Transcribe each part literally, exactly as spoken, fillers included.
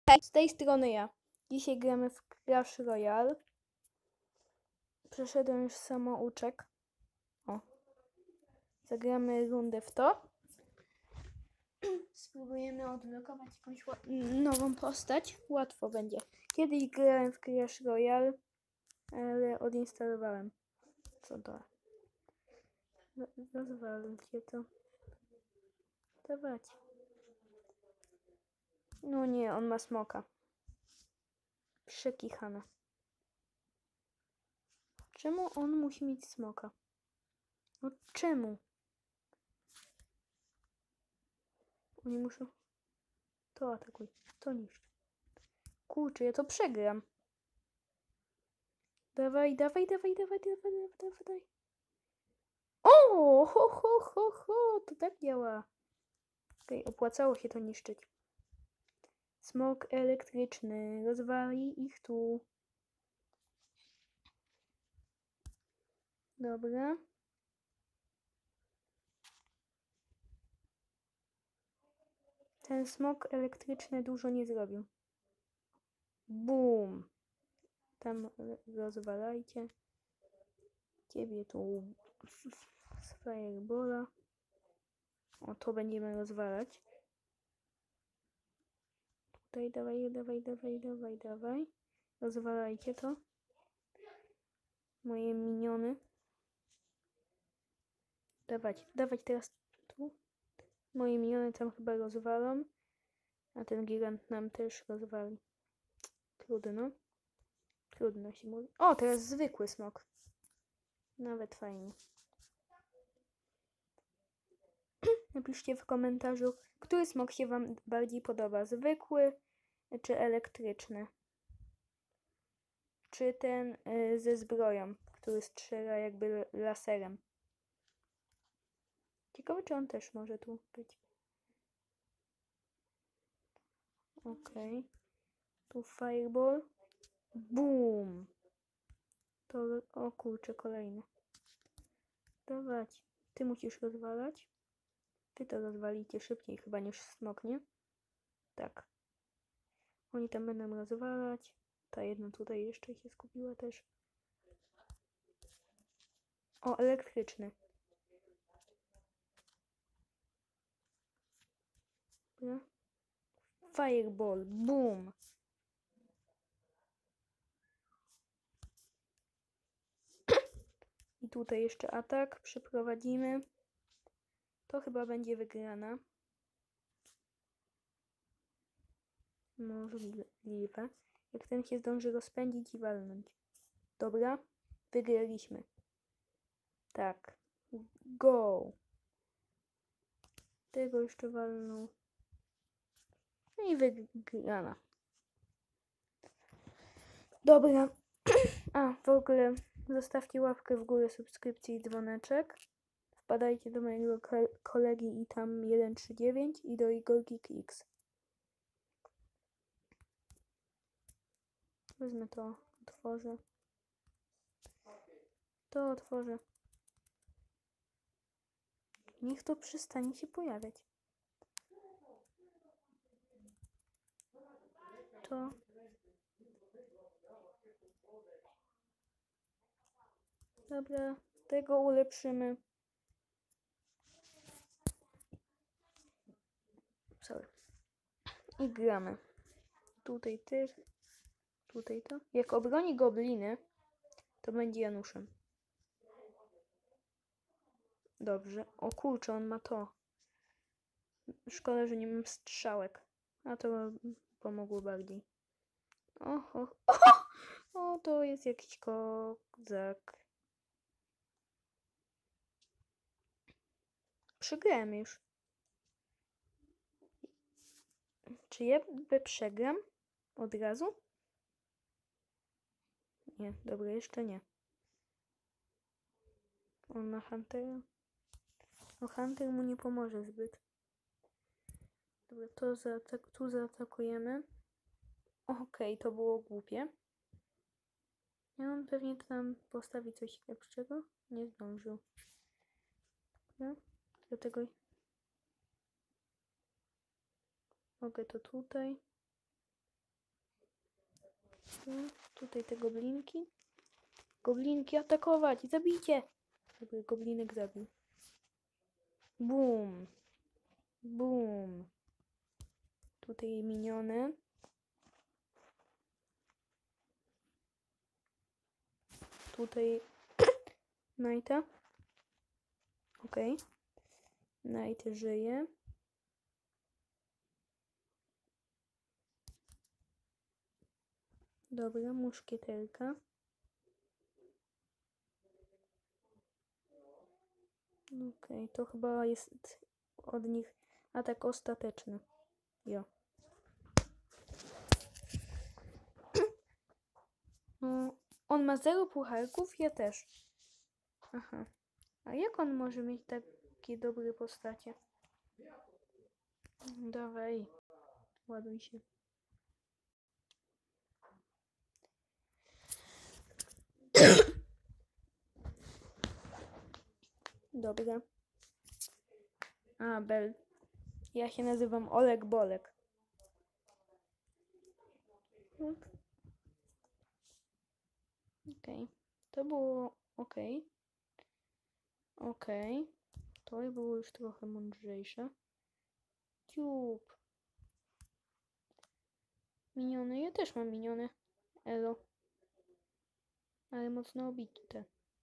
Hej, z tej strony ja. Dzisiaj gramy w Clash Royale. Przeszedłem już samouczek. O. Zagramy rundę w to. Spróbujemy odblokować jakąś nową postać. Łatwo będzie. Kiedyś grałem w Clash Royale, ale odinstalowałem. Co to? Rozwalcie to. Dawać. No nie, on ma smoka. Przekichana. Czemu on musi mieć smoka? No czemu? Oni muszą... To atakuj, to niszcz. Kurczę, ja to przegram. Dawaj, dawaj, dawaj, dawaj, dawaj, dawaj, dawaj, dawaj. O, ho, ho, ho, ho, to tak działa. Okej, okay, opłacało się to niszczyć. Smok elektryczny, rozwali ich tu. Dobra. Ten smok elektryczny dużo nie zrobił. Bum. Tam rozwalajcie. Ciebie tu z firebola. O, to będziemy rozwalać. Tutaj dawaj, dawaj, dawaj, dawaj, dawaj. Rozwalajcie to. Moje miniony. Dawać, dawać teraz tu. Moje miniony tam chyba rozwalą. A ten gigant nam też rozwali. Trudno. Trudno się mówi. O, teraz zwykły smok. Nawet fajnie. Napiszcie w komentarzu, który smok się wam bardziej podoba. Zwykły czy elektryczny? Czy ten y, ze zbroją, który strzela jakby laserem. Ciekawe, czy on też może tu być. Okej. Okay. Tu fireball. Boom. To, o kurczę, kolejny. Dawać. Ty musisz rozwalać. Ty to rozwalicie szybciej chyba niż smok, nie? Tak. Oni tam będą rozwalać. Ta jedna tutaj jeszcze się skupiła też. O, elektryczny. Dobra. Fireball. Boom. I tutaj jeszcze atak przeprowadzimy. To chyba będzie wygrana. Możliwe. Jak ten się zdąży rozpędzić i walnąć. Dobra. Wygraliśmy. Tak. Go. Tego jeszcze walnął. No i wygrana. Dobra. A, w ogóle zostawcie łapkę w górę, subskrypcję i dzwoneczek. Wpadajcie do mojego kolegi i tam jeden trzy dziewięć i do Igorki X. Wezmę to, otworzę. To otworzę. Niech to przestanie się pojawiać. To. Dobra, tego ulepszymy. Sorry. I gramy. Tutaj tych. Tutaj to. Jak obroni gobliny, to będzie Januszem. Dobrze. O kurczę, on ma to. Szkoda, że nie mam strzałek. A to pomogło bardziej. Oho. O, o, to jest jakiś kozak. Przegrałem już. Czy ja przegram od razu? Nie, dobra, jeszcze nie. On ma Huntera. No Hunter mu nie pomoże zbyt. Dobra, to zaatak tu zaatakujemy. Okej, okay, to było głupie. Ja on pewnie tam postawi coś lepszego. Nie zdążył. Dobra, dlatego mogę to tutaj. Dobra, tutaj te goblinki. Goblinki atakować! Zabijcie! Żeby goblinek zabił. Bum! Bum! Tutaj miniony. Tutaj Knighta. Okej. Okay. Knight żyje. Dobra, muszkieterka. Okej, okay, to chyba jest od nich atak ostateczny. Jo. No, on ma zero pucharków, ja też. Aha. A jak on może mieć takie dobre postacie? Dawaj. Ładuj się. Dobra. A, Bel. Ja się nazywam Olek Bolek. Okej. Okay. To było okej. Okay. Okej. Okay. To było już trochę mądrzejsze. Ciup. Miniony. Ja też mam miniony. Elo. Ale mocno obite.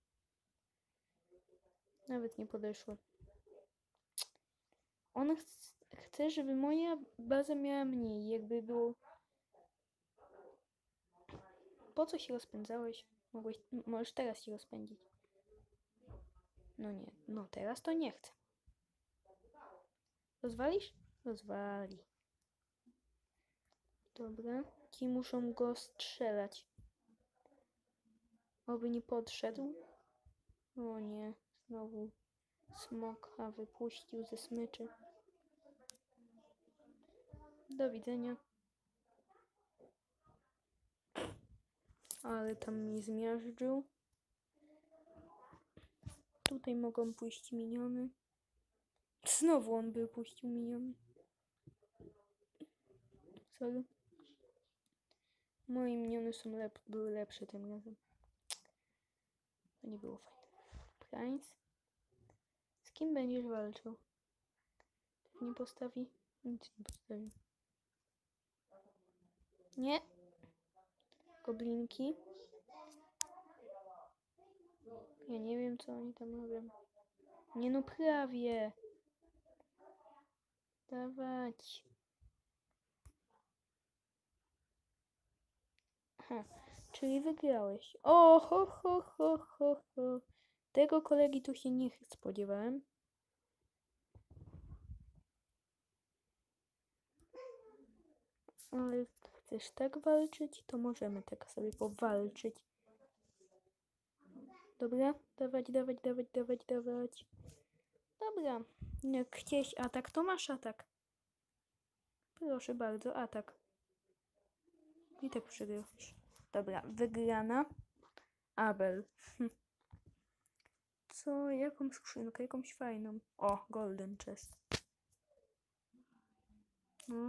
Nawet nie podeszło. On ch chce, żeby moja baza miała mniej. Jakby było... Po co się rozpędzałeś? Mogłeś... Możesz teraz się rozpędzić. No nie. No teraz to nie chcę. Rozwalisz? Rozwali. Dobra. Ci muszą go strzelać. Oby nie podszedł. O nie. Znowu smoka wypuścił ze smyczy. Do widzenia. Ale tam mi zmiażdżył. Tutaj mogą pójść miniony. Znowu on by puścił miniony. Sorry. Moje miniony są lep były lepsze tym razem. To nie było fajne. Prince. Z kim będziesz walczył? Nie postawi? Nic nie postawi. Nie. Goblinki. Ja nie wiem, co oni tam robią. Nie no, prawie. Dawać. Aha, czyli wygrałeś. O, ho, ho, ho, ho, ho. Tego kolegi tu się nie spodziewałem. Ale chcesz tak walczyć, to możemy tak sobie powalczyć. Dobra, dawać, dawać, dawać, dawać, dawać. Dobra, jak chciałeś atak, to masz atak. Proszę bardzo, atak. I tak przegrałeś. Dobra, wygrana. Abel. Co? Jaką skrzynkę? Jakąś fajną. O, golden chest. No.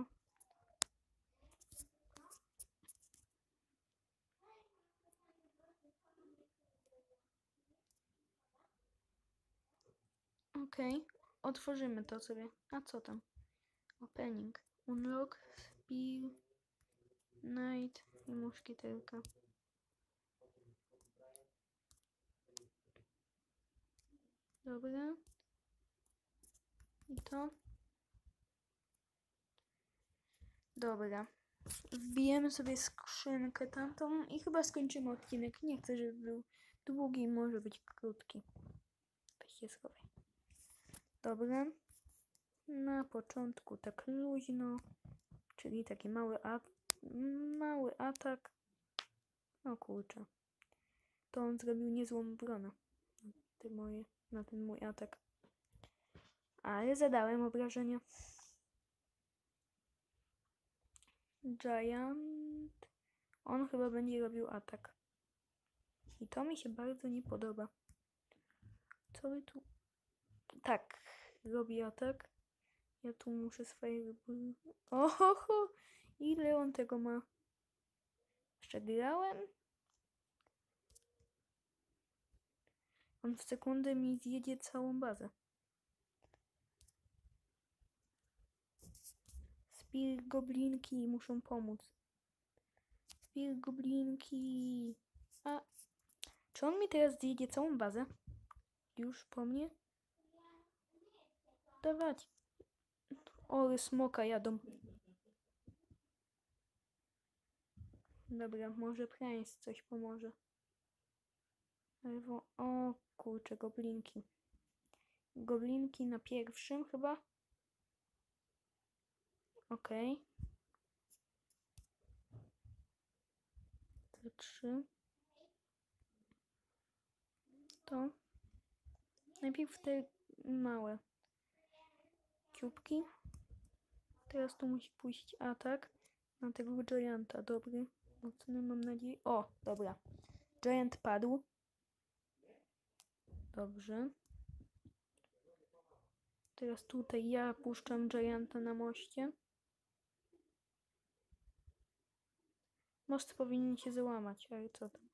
Okej, okay. Otworzymy to sobie. A co tam? Opening. Unlock, Spear, Knight i muszkieterka. Dobra. I to. Dobra. Wbijemy sobie skrzynkę tamtą i chyba skończymy odcinek. Nie chcę, żeby był długi, może być krótki. Weź się schowaj. Dobra. Na początku tak luźno, czyli taki mały, at mały atak. O kurczę. To on zrobił niezłą obronę na, te moje, na ten mój atak. Ale zadałem obrażenia. Giant. On chyba będzie robił atak. I to mi się bardzo nie podoba. Co by tu... Tak, robi atak. Ja tu muszę swojego... Oho, ile on tego ma? jeszcze grałem? On w sekundę mi zjedzie całą bazę. Spir goblinki muszą pomóc. Spir goblinki. A czy on mi teraz zjedzie całą bazę? Już po mnie? Dawać. Ory smoka jadą. Dobra, może Prince coś pomoże. Lewo. O kurczę, goblinki. Goblinki na pierwszym chyba. Okej. Okay. Te trzy. To. Najpierw te małe ciupki. Teraz tu musi pójść atak na tego Gianta. Dobry. Mocny, mam nadzieję. O, dobra. Giant padł. Dobrze. Teraz tutaj ja puszczam Gianta na moście. Most powinien się załamać, ale co tam?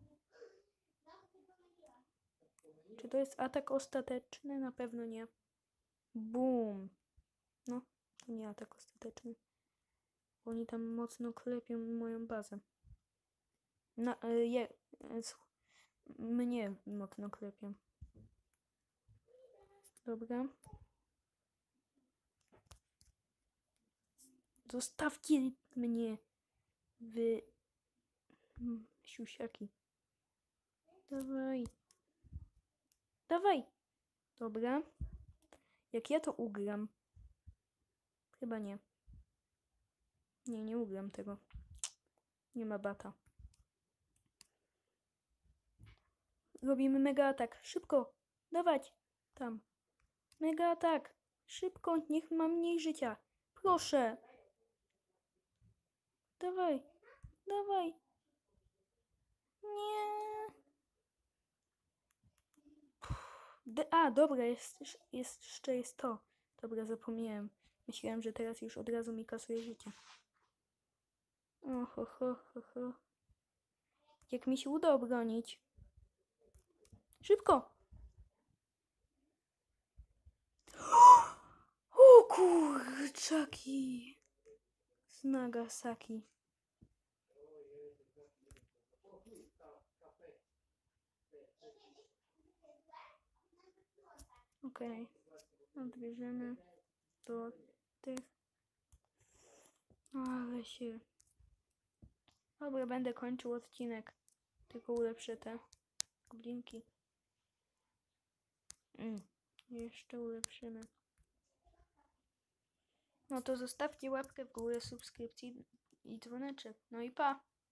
Czy to jest atak ostateczny? Na pewno nie. Boom. No, to nie atak ostateczny. Oni tam mocno klepią moją bazę. Na, e, je, e, mnie mocno klepią. Dobra. Zostawcie mnie, wy siusiaki. Dawaj. Dawaj. Dobra. Jak ja to ugram? Chyba nie. Nie, nie ugram tego. Nie ma bata. Robimy mega atak. Szybko. Dawać. Tam. Mega atak. Szybko. Niech ma mniej życia. Proszę. Dawaj. Dawaj. Nie. D A, dobra, jest, jest, jeszcze jest to. Dobra, zapomniałem. Myślałem, że teraz już od razu mi kasuje życie. Oho, ho, ho, ho. Jak mi się uda obronić. Szybko! O kurczaki! Z Nagasaki. Okej. Okay. Odbierzemy do tych. Ale się... Dobra, będę kończył odcinek. Tylko ulepszę te goblinki. Mm, jeszcze ulepszymy. No to zostawcie łapkę w górę, subskrypcji i dzwoneczek. No i pa!